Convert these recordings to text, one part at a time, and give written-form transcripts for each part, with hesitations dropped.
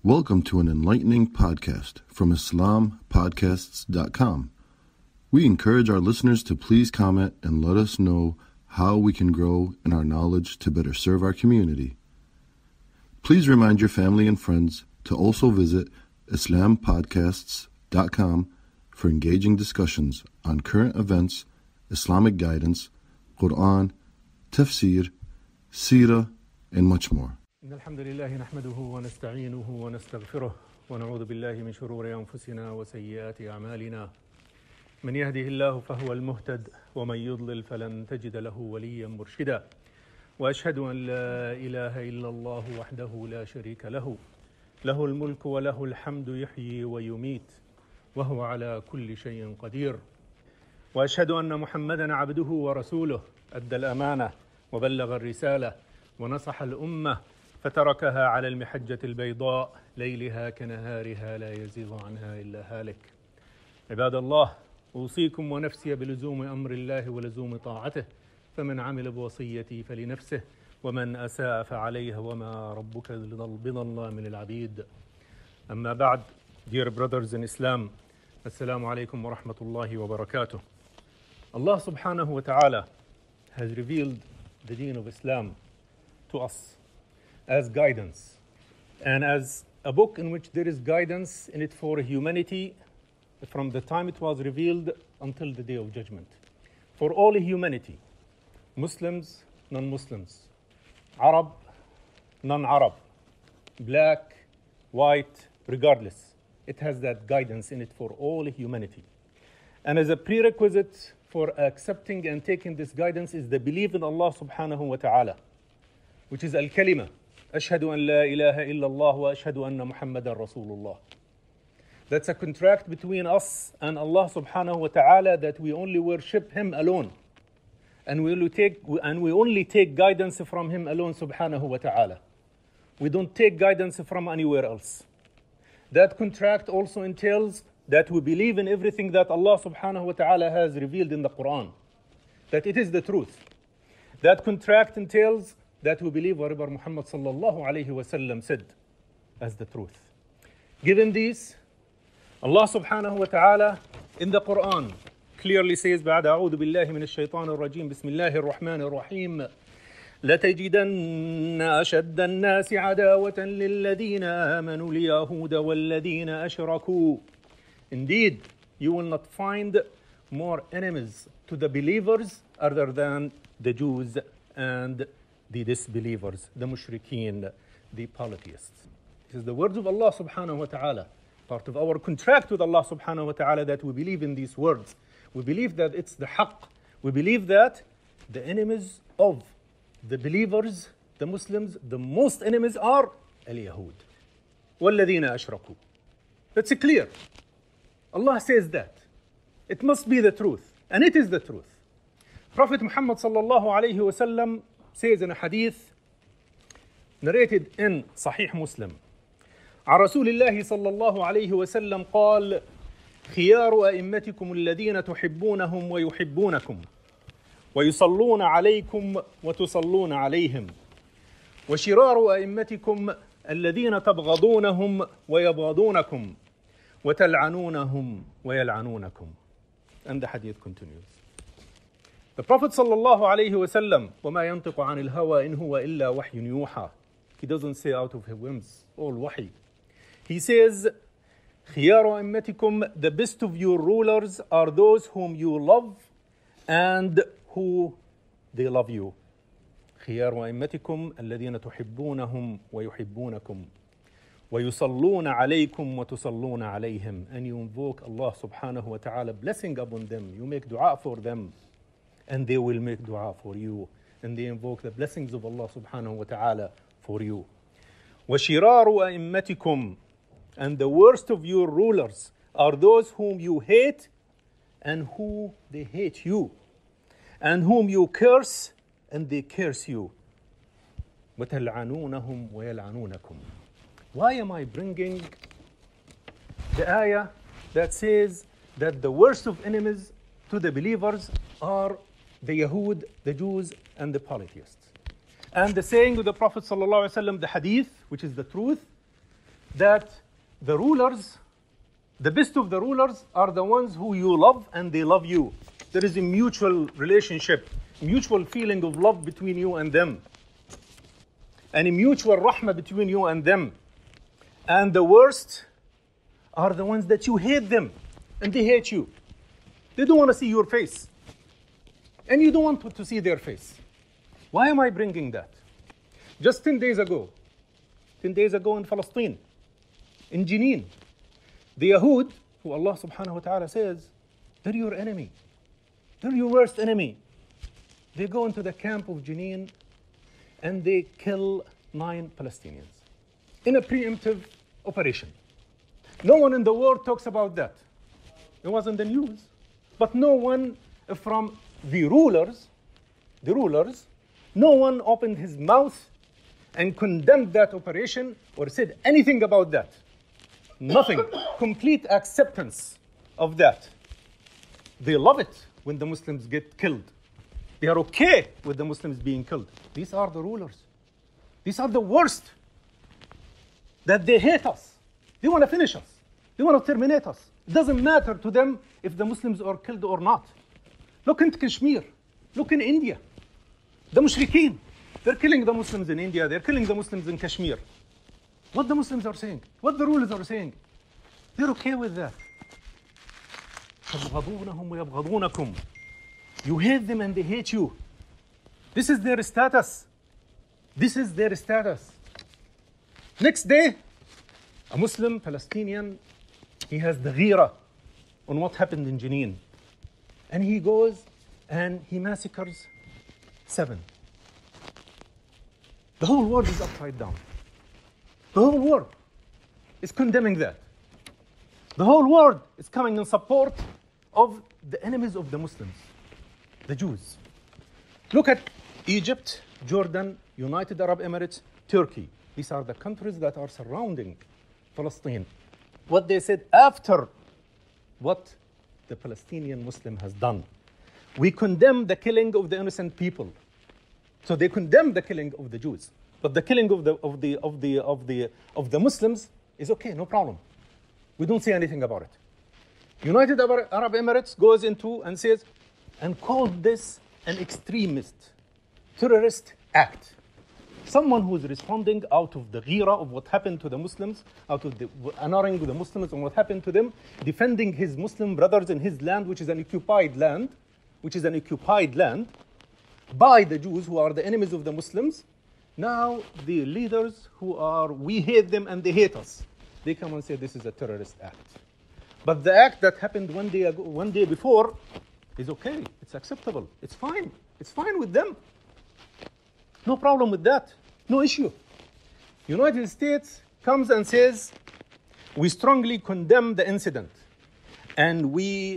Welcome to an enlightening podcast from IslamPodcasts.com. We encourage our listeners to please comment and let us know how we can grow in our knowledge to better serve our community. Please remind your family and friends to also visit IslamPodcasts.com for engaging discussions on current events, Islamic guidance, Quran, tafsir, seerah, and much more. إن الحمد لله نحمده ونستعينه ونستغفره ونعوذ بالله من شرور أنفسنا وسيئات أعمالنا من يهده الله فهو المهتد ومن يضلل فلن تجد له وليا مرشدا وأشهد أن لا إله إلا الله وحده لا شريك له له الملك وله الحمد يحيي ويميت وهو على كل شيء قدير وأشهد أن محمدا عبده ورسوله أدى الأمانة وبلغ الرسالة ونصح الأمة فتركها على المحجة البيضاء ليلها كنهارها لا يزيغ عنها إلا هالك. عباد الله، أوصيكم ونفسي بلزوم أمر الله ولزوم طاعته، فمن عمل بوصيتي فلنفسه ومن أساء فعليها وما ربك بظلام للعبيد. أما بعد, dear brothers in Islam, Assalamu alaikum wa rahmatullahi wa barakatuh. Allah subhanahu wa ta'ala has revealed the deen of Islam to us as guidance and as a book in which there is guidance in it for humanity from the time it was revealed until the day of judgment. For all humanity, Muslims, non-Muslims, Arab, non-Arab, black, white, regardless. It has that guidance in it for all humanity. And as a prerequisite for accepting and taking this guidance is the belief in Allah subhanahu wa ta'ala, which is al-kalima. أشهد أن لا إله إلا الله وأشهد أن محمدا رسول الله. That's a contract between us and Allah subhanahu wa ta'ala that we only worship Him alone. And we only take guidance from Him alone subhanahu wa ta'ala. We don't take guidance from anywhere else. That contract also entails that we believe in everything that Allah subhanahu wa ta'ala has revealed in the Quran, that it is the truth. That contract entails that we believe whatever Muhammad sallallahu alayhi wa sallam said as the truth. Given these, Allah subhanahu wa ta'ala in the Quran clearly says, بعد أعوذ بالله من الشيطان الرجيم بسم الله الرحمن الرحيم لتجدن أشد الناس عداوة للذين آمنوا اليهود والذين أشركوا. Indeed, you will not find more enemies to the believers other than the Jews and the disbelievers, the mushrikeen, the polytheists. This is the words of Allah subhanahu wa ta'ala. Part of our contract with Allah subhanahu wa ta'ala that we believe in these words. We believe that it's the haqq. We believe that the enemies of the believers, the Muslims, the most enemies are al-Yahud. وَالَّذِينَ أَشْرَكُوا. That's clear. Allah says that. It must be the truth. And it is the truth. Prophet Muhammad sallallahu alayhi wa sallam says in a hadith narrated in Sahih Muslim عن رسول الله صلى الله عليه وسلم قال خيار أئمتكم الذين تحبونهم ويحبونكم ويصلون عليكم وتصلون عليهم وشرار أئمتكم الذين تبغضونهم ويبغضونكم وتلعنونهم ويلعنونكم. And the hadith continues. The Prophet sallallahu alayhi wa sallam, وَمَا يَنْطِقُ عَنِ الْهَوَىٰ إِنْ هُوَ إِلَّا وَحْيٌ يُوحَىٰ. He doesn't say out of his whims, all wahi. He says, خِيَارُ أَئِمَّتِكُمْ, the best of your rulers are those whom you love and who they love you. خِيَارُ أَئِمَّتِكُمْ الَّذِينَ تُحِبُّونَهُمْ وَيُحِبُّونَكُمْ وَيُصَلُّونَ عَلَيْكُمْ وَتُصَلُّونَ عَلَيْهِمْ. And you invoke Allah subhanahu wa ta'ala blessing upon them. You make dua for them. And they will make dua for you. And they invoke the blessings of Allah subhanahu wa ta'ala for you. وَشِرَارُ أَئِمَّتِكُمْ, and the worst of your rulers are those whom you hate and who they hate you. And whom you curse and they curse you. وَتَلْعَنُونَهُمْ وَيَلْعَنُونَكُمْ. Why am I bringing the ayah that says that the worst of enemies to the believers are the Yahud, the Jews, and the polytheists? And the saying of the Prophet ﷺ, the hadith, which is the truth, that the rulers, the best of the rulers, are the ones who you love and they love you. There is a mutual relationship, mutual feeling of love between you and them, and a mutual rahmah between you and them. And the worst are the ones that you hate them and they hate you. They don't want to see your face, and you don't want to see their face. Why am I bringing that? Just 10 days ago in Palestine, in Jenin, the Yahud, who Allah subhanahu wa ta'ala says, they're your enemy. They're your worst enemy. They go into the camp of Jenin and they kill 9 Palestinians in a preemptive operation. No one in the world talks about that. It was in the news. But no one from the rulers, no one opened his mouth and condemned that operation or said anything about that. Nothing. Complete acceptance of that. They love it when the Muslims get killed. They are okay with the Muslims being killed. These are the rulers. These are the worst. That they hate us. They want to finish us. They want to terminate us. It doesn't matter to them if the Muslims are killed or not. Look in Kashmir. Look in India. The mushrikeen. They're killing the Muslims in India. They're killing the Muslims in Kashmir. What the Muslims are saying, what the rulers are saying, they're okay with that. You hate them and they hate you. This is their status. This is their status. Next day, a Muslim Palestinian, he has the ghira on what happened in Jenin. And he goes and he massacres 7. The whole world is upside down. The whole world is condemning that. The whole world is coming in support of the enemies of the Muslims, the Jews. Look at Egypt, Jordan, United Arab Emirates, Turkey. These are the countries that are surrounding Palestine. What they said after what the Palestinian Muslim has done. We condemn the killing of the innocent people. So they condemn the killing of the Jews. But the killing of the Muslims is okay, no problem. We don't say anything about it. United Arab Emirates goes into and says, and called this an extremist, terrorist act. Someone who is responding out of the ghira of what happened to the Muslims, out of the honoring the Muslims and what happened to them, defending his Muslim brothers in his land, which is an occupied land, by the Jews who are the enemies of the Muslims. Now the leaders who are, we hate them and they hate us, they come and say this is a terrorist act. But the act that happened one day before is okay, it's acceptable, it's fine with them. No problem with that, no issue. United States comes and says, we strongly condemn the incident and we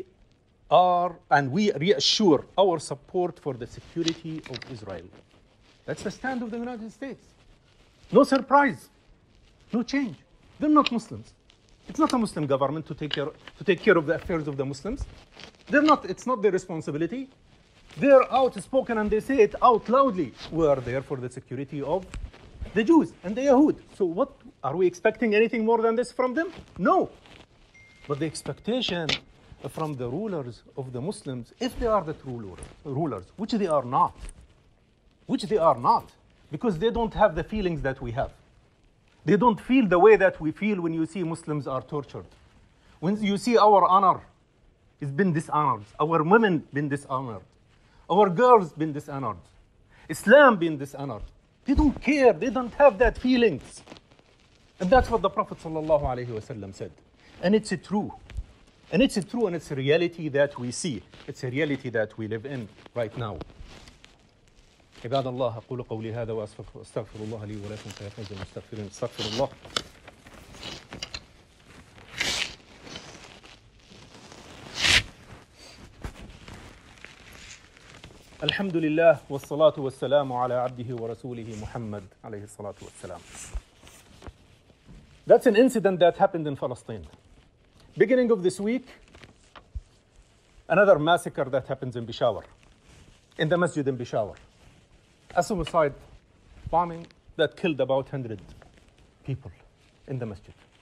reassure our support for the security of Israel. That's the stand of the United States. No surprise, no change. They're not Muslims. It's not a Muslim government to take care of the affairs of the Muslims. It's not their responsibility. They're outspoken and they say it out loudly. We are there for the security of the Jews and the Yahud. So what, are we expecting anything more than this from them? No. But the expectation from the rulers of the Muslims, if they are the true rulers, which they are not, because they don't have the feelings that we have. They don't feel the way that we feel when you see Muslims are tortured. When you see our honor is been dishonored, our women been dishonored, our girls been dishonored, Islam been dishonored. They don't care, they don't have that feelings. And that's what the Prophet ﷺ said. And it's true. And it's true and it's a reality that we see. It's a reality that we live in right now. عباد الله أقول قولي هذا وأستغفر الله لي ولكم فيفوز المستغفرين. استغفر الله. الحمد لله والصلاة والسلام على عبده ورسوله محمد عليه الصلاة والسلام. That's an incident that happened in Palestine. Beginning of this week, another massacre that happens in Peshawar, in the masjid in Peshawar. A suicide bombing that killed about 100 people in the masjid.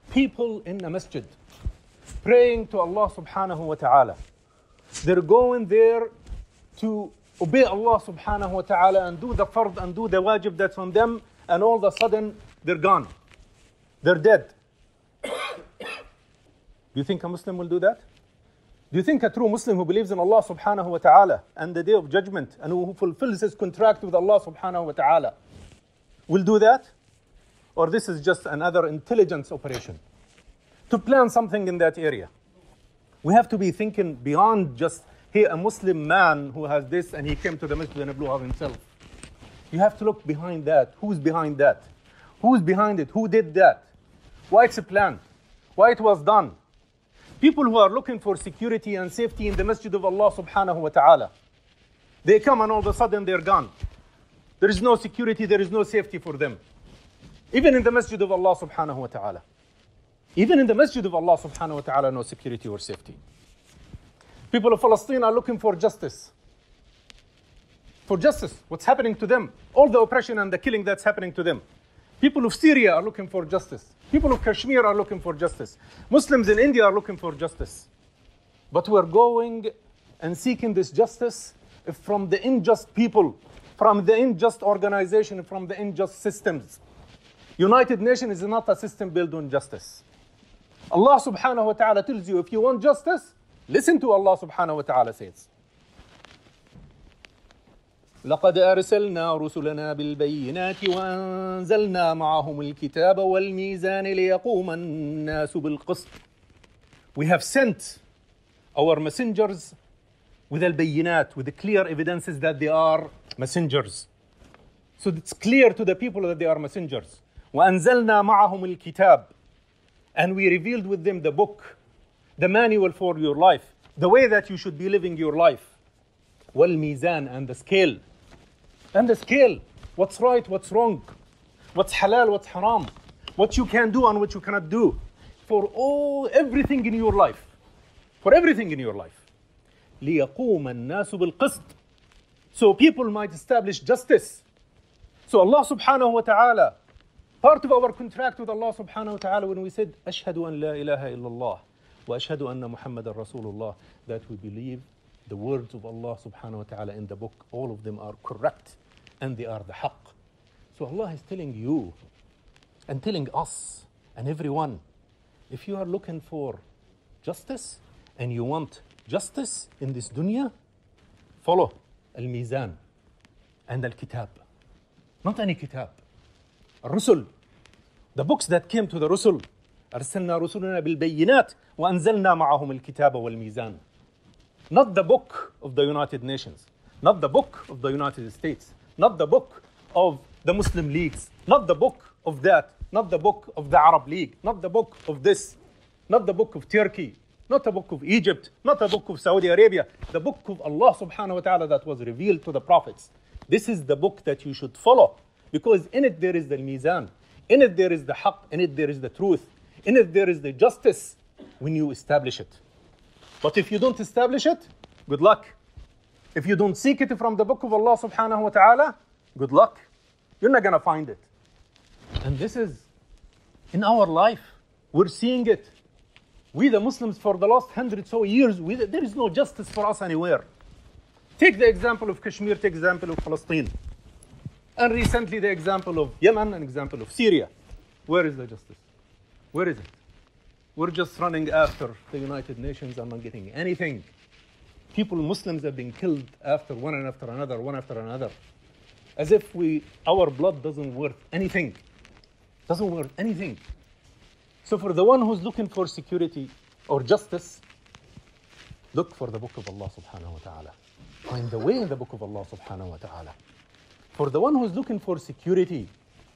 people in a masjid praying to Allah subhanahu wa ta'ala. They're going there to obey Allah subhanahu wa ta'ala and do the fard and do the wajib that's on them, and all of a sudden they're gone. They're dead. Do you think a Muslim will do that? Do you think a true Muslim who believes in Allah subhanahu wa ta'ala and the day of judgment and who fulfills his contract with Allah subhanahu wa ta'ala will do that? Or this is just another intelligence operation to plan something in that area? We have to be thinking beyond just, hey, a Muslim man who has this and he came to the masjid and blew up himself. You have to look behind that. Who's behind that? Who's behind it? Who did that? Why it's planned? Why it was done? People who are looking for security and safety in the masjid of Allah subhanahu wa ta'ala, they come and all of a sudden they're gone. There is no security, there is no safety for them. Even in the masjid of Allah subhanahu wa ta'ala. Even in the masjid of Allah subhanahu wa ta'ala, no security or safety. People of Palestine are looking for justice. For justice, what's happening to them, all the oppression and the killing that's happening to them. People of Syria are looking for justice. People of Kashmir are looking for justice. Muslims in India are looking for justice. But we're going and seeking this justice from the unjust people, from the unjust organization, from the unjust systems. United Nations is not a system built on justice. Allah subhanahu wa ta'ala tells you, if you want justice, listen to Allah subhanahu wa ta'ala says. لقد أرسلنا رسلنا بالبينات وأنزلنا معهم الكتاب والميزان ليقوم الناس بالقسط. We have sent our messengers with al-bayinat, with the clear evidences that they are messengers. So it's clear to the people that they are messengers. وأنزلنا معهم الكتاب. And we revealed with them the book, the manual for your life, the way that you should be living your life. والميزان, and the scale. And the scale, what's right, what's wrong, what's halal, what's haram, what you can do and what you cannot do, for everything in your life, for everything in your life. لِيَقُومَ النَّاسُ بِالْقِسْطِ. So people might establish justice. So Allah subhanahu wa ta'ala, part of our contract with Allah subhanahu wa ta'ala when we said, أَشْهَدُ أَن لَا إِلَهَ إِلَّا اللَّهِ وَأَشْهَدُ أَنَّ مُحَمَّدًا رَسُولُ اللَّهِ, that we believe the words of Allah subhanahu wa ta'ala in the book, all of them are correct and they are the haqq. So Allah is telling you and telling us and everyone, if you are looking for justice and you want justice in this dunya, follow al-mizan and al-kitab. Not any kitab. Al-rusul, the books that came to the rusul. أرسلنا رسلنا بالبينات وأنزلنا معهم الكتاب والميزان. Not the book of the United Nations, not the book of the United States, not the book of the Muslim leagues, not the book of that, not the book of the Arab League, not the book of this, not the book of Turkey, not the book of Egypt, not the book of Saudi Arabia, the book of Allah subhanahu wa ta'ala that was revealed to the prophets. This is the book that you should follow, because in it there is the mizan, in it there is the haqq, in it there is the truth, in it there is the justice when you establish it. But if you don't establish it, good luck. If you don't seek it from the book of Allah subhanahu wa ta'ala, good luck. You're not going to find it. And this is in our life. We're seeing it. We the Muslims for the last 100 so years, there is no justice for us anywhere. Take the example of Kashmir, take the example of Palestine. And recently the example of Yemen, an example of Syria. Where is the justice? Where is it? We're just running after the United Nations and not getting anything. People, Muslims, have been killed one after another. As if our blood doesn't worth anything. Doesn't worth anything. So for the one who's looking for security or justice, look for the book of Allah subhanahu wa ta'ala. Find the way in the book of Allah subhanahu wa ta'ala. For the one who's looking for security,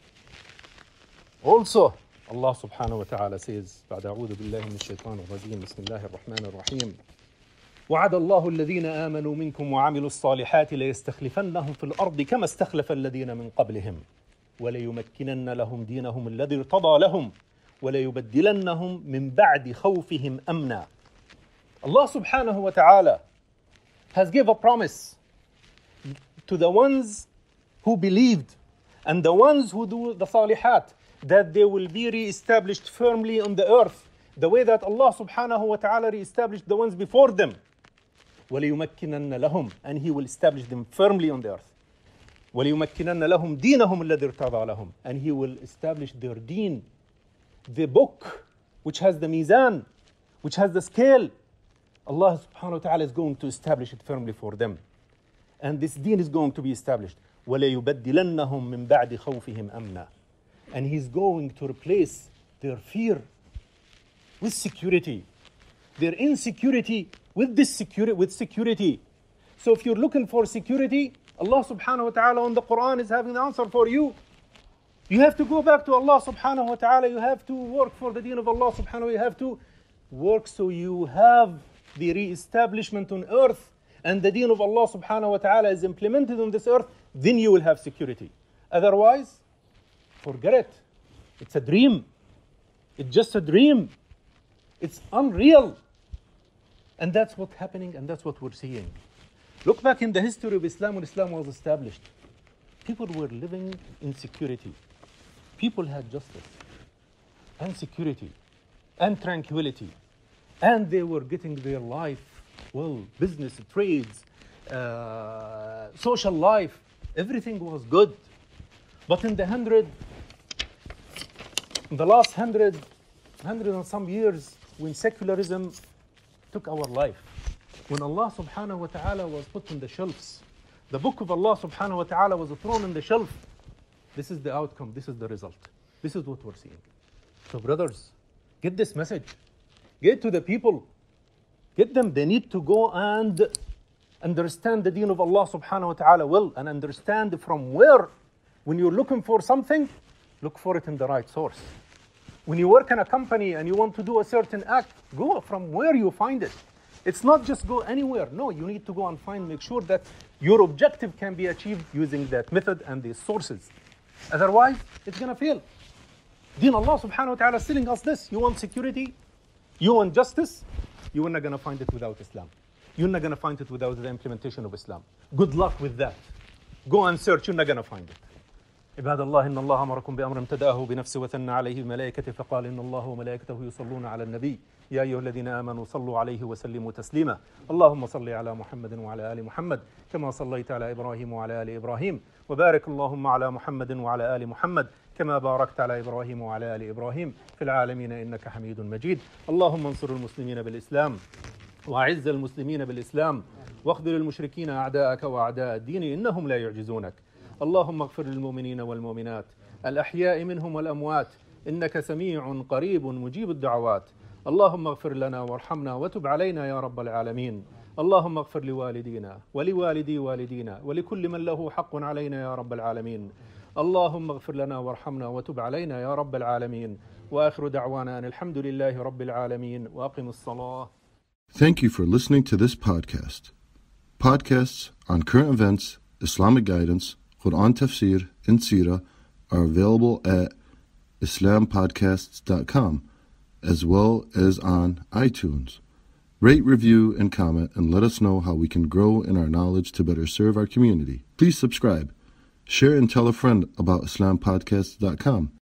also Allah subhanahu wa ta'ala says, بعد أعوذ بالله من الشيطان الرجيم بسم الله الرحمن الرحيم وعد الله الذين آمنوا منكم وعملوا الصالحات ليستخلفنهم في الأرض كما استخلف الذين من قبلهم وليمكنن لهم دينهم الذي ارتضى لهم وليبدلنهم من بعد خوفهم أمنا. Allah subhanahu wa ta'ala has given a promise to the ones who believed and the ones who do the salihat, that they will be re-established firmly on the earth, the way that Allah subhanahu wa ta'ala re-established the ones before them. وَلِيُمَكِّنَنَّ لَهُمْ, and He will establish them firmly on the earth. وَلِيُمَكِّنَنَّ لَهُمْ دِينَهُمْ الَّذِي ارْتَضَى لَهُمْ, and He will establish their deen, the book which has the mizan, which has the scale. Allah subhanahu wa ta'ala is going to establish it firmly for them. And this deen is going to be established. وَلَيُبَدِّلَنَّهُمْ مِنْ بَعْدِ خَوْفِهِمْ أَمْنًا, and He's going to replace their fear with security, their insecurity with security. So if you're looking for security, Allah subhanahu wa ta'ala on the Quran is having the answer for you. You have to go back to Allah subhanahu wa ta'ala. You have to work for the deen of Allah subhanahu wa ta'ala. You have to work so you have the re-establishment on earth, and the deen of Allah subhanahu wa ta'ala is implemented on this earth. Then you will have security. Otherwise, forget it. It's a dream. It's just a dream. It's unreal. And that's what's happening, and that's what we're seeing. Look back in the history of Islam when Islam was established. People were living in security. People had justice and security and tranquility. And they were getting their life, well, business, trades, social life, everything was good. But in the last hundred and some years, when secularism took our life, when Allah subhanahu wa ta'ala was put on the shelves, the book of Allah subhanahu wa ta'ala was thrown on the shelf, this is the outcome, this is the result. This is what we're seeing. So brothers, get this message. Get to the people. Get them. They need to go and understand the deen of Allah subhanahu wa ta'ala well, and understand from where. When you're looking for something, look for it in the right source. When you work in a company and you want to do a certain act, go from where you find it. It's not just go anywhere. No, you need to go and make sure that your objective can be achieved using that method and these sources. Otherwise, it's going to fail. Deen Allah subhanahu wa ta'ala is telling us this. You want security? You want justice? You're not going to find it without Islam. You're not going to find it without the implementation of Islam. Good luck with that. Go and search. You're not going to find it. عباد الله إن الله أمركم بأمر ابتدأه بنفسه وثنى عليه بملائكته فقال إن الله وملائكته يصلون على النبي يا أيها الذين آمنوا صلوا عليه وسلموا تسليما اللهم صل على محمد وعلى آل محمد كما صليت على إبراهيم وعلى آل إبراهيم وبارك اللهم على محمد وعلى آل محمد كما باركت على إبراهيم وعلى آل إبراهيم في العالمين إنك حميد مجيد اللهم انصر المسلمين بالإسلام وأعز المسلمين بالإسلام واخذل المشركين أعداءك وأعداء الدين إنهم لا يعجزونك اللهم اغفر للمؤمنين والمؤمنات الأحياء منهم والأموات إنك سميع قريب مجيب الدعوات اللهم اغفر لنا وارحمنا وتب علينا يا رب العالمين اللهم اغفر لوالدينا ولوالدي والدينا ولكل من له حق علينا يا رب العالمين اللهم اغفر لنا وارحمنا وتب علينا يا رب العالمين وآخر دعوانا أن الحمد لله رب العالمين وأقم الصلاة. Thank you for listening to this podcast. Podcasts on current events, Islamic guidance, Quran Tafsir, and Seerah are available at islampodcasts.com as well as on iTunes. Rate, review, and comment, and let us know how we can grow in our knowledge to better serve our community. Please subscribe, share, and tell a friend about islampodcasts.com.